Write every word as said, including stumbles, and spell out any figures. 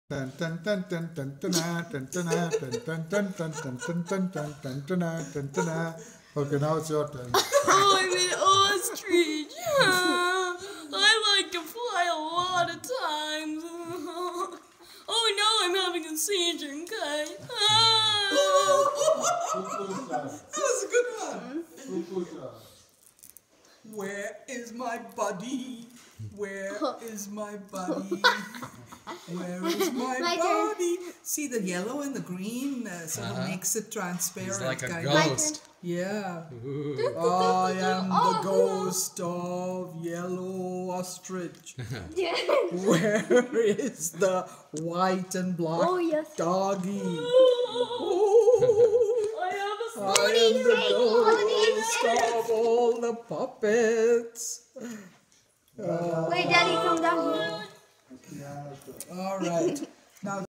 Dun, dun, dun, dun, dun, dun, ah, dun, dun, ah, dun, dun, dun, dun, dun, dun, dun, dun, dun, dun, ah, dun, dun, ah. Okay, now it's your turn. Oh, I'm an ostrich. I like to fly a lot of times. Oh no, I'm having a seizure, guys. That was a good one. Where is my buddy? Where is my buddy? Where is my, My body? See the yellow and the green uh, sort Uh-huh. of makes it transparent. He's like a kind ghost. Of. Yeah. Ooh. I am Oh, the ghost of yellow ostrich. Yeah. Where is the white and black Oh, yes. doggy? I have a I am the ghost of all the puppets. Wait, Daddy, come down here. All right. Now